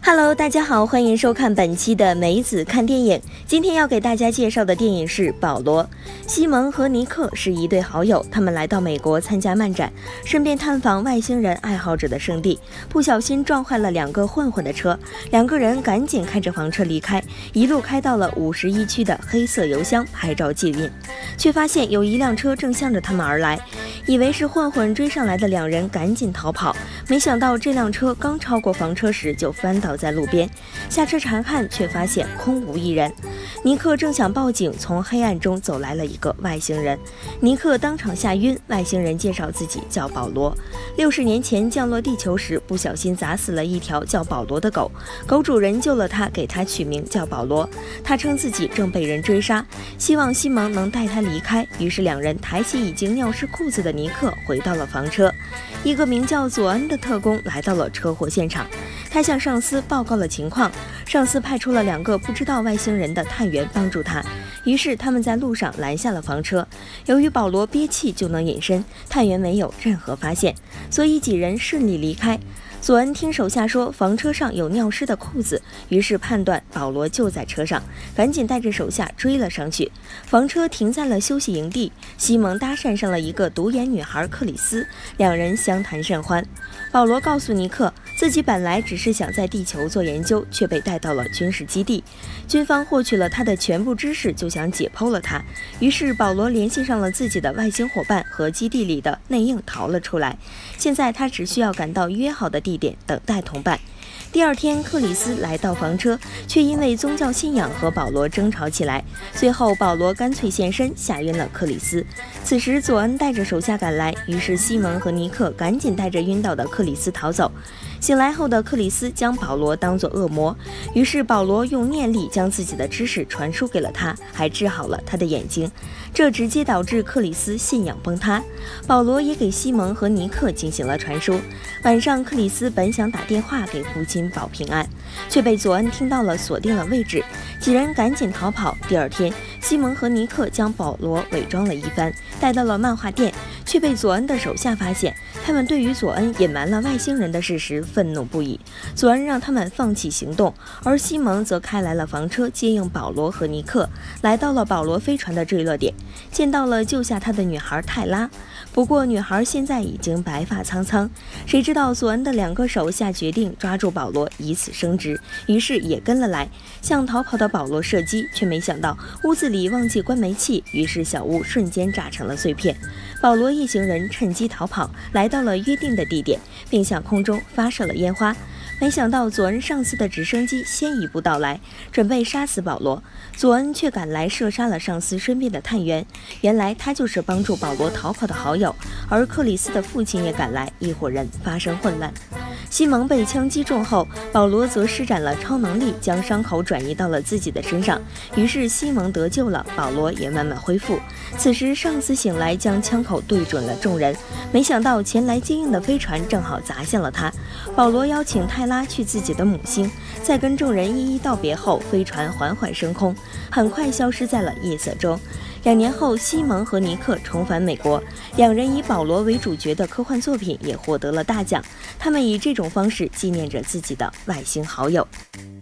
Hello， 大家好，欢迎收看本期的梅子看电影。今天要给大家介绍的电影是《保罗》。西蒙和尼克是一对好友，他们来到美国参加漫展，顺便探访外星人爱好者的圣地，不小心撞坏了2个混混的车，两个人赶紧开着房车离开，一路开到了51区的黑色油箱拍照纪念，却发现有一辆车正向着他们而来，以为是混混追上来的两人赶紧逃跑，没想到这辆车刚超过房车时就翻倒在路边，下车查看却发现空无一人。尼克正想报警，从黑暗中走来了一个外星人，尼克当场吓晕。外星人介绍自己叫保罗，60年前降落地球时不小心砸死了一条叫保罗的狗，狗主人救了他，给他取名叫保罗。他称自己正被人追杀，希望西蒙能带他离开，于是两人抬起已经尿湿裤子的尼克回到了房车。一个名叫佐恩的特工来到了车祸现场，他向上司报告了情况，上司派出了2个不知道外星人的探员帮助他，于是他们在路上拦下了房车。由于保罗憋气就能隐身，探员没有任何发现，所以几人顺利离开。佐恩听手下说房车上有尿湿的裤子，于是判断保罗就在车上，赶紧带着手下追了上去。房车停在了休息营地，西蒙搭讪上了一个独眼女孩克里斯，两人相谈甚欢。保罗告诉尼克，自己本来只是想在地球做研究，却被带到了军事基地，军方获取了他的全部知识，就想解剖了他。于是保罗联系上了自己的外星伙伴，和基地里的内应逃了出来。现在他只需要赶到约好的地点等待同伴。第二天，克里斯来到房车，却因为宗教信仰和保罗争吵起来，最后保罗干脆现身，吓晕了克里斯。此时佐恩带着手下赶来，于是西蒙和尼克赶紧带着晕倒的克里斯逃走。醒来后的克里斯将保罗当作恶魔，于是保罗用念力将自己的知识传输给了他，还治好了他的眼睛，这直接导致克里斯信仰崩塌。保罗也给西蒙和尼克进行了传输。晚上，克里斯本想打电话给父亲保平安，却被佐恩听到了，锁定了位置，几人赶紧逃跑。第二天，西蒙和尼克将保罗伪装了一番，带到了漫画店，却被佐恩的手下发现，他们对于佐恩隐瞒了外星人的事实愤怒不已。佐恩让他们放弃行动，而西蒙则开来了房车接应保罗和尼克，来到了保罗飞船的坠落点，见到了救下他的女孩泰拉。不过女孩现在已经白发苍苍，谁知道佐恩的2个手下决定抓住保罗以此升职，于是也跟了来，向逃跑的保罗射击，却没想到屋子里忘记关煤气，于是小屋瞬间炸成了碎片。保罗一行人趁机逃跑，来到了约定的地点，并向空中发射了烟花。没想到佐恩上司的直升机先一步到来，准备杀死保罗，佐恩却赶来射杀了上司身边的探员。原来他就是帮助保罗逃跑的好友，而克里斯的父亲也赶来，一伙人发生混乱。西蒙被枪击中后，保罗则施展了超能力，将伤口转移到了自己的身上，于是西蒙得救了，保罗也慢慢恢复。此时上司醒来，将枪口对准了众人，没想到前来接应的飞船正好砸向了他。保罗邀请泰拉去自己的母星，在跟众人一一道别后，飞船缓缓升空，很快消失在了夜色中。2年后，西蒙和尼克重返美国，两人以保罗为主角的科幻作品也获得了大奖。他们以这种方式纪念着自己的外星好友。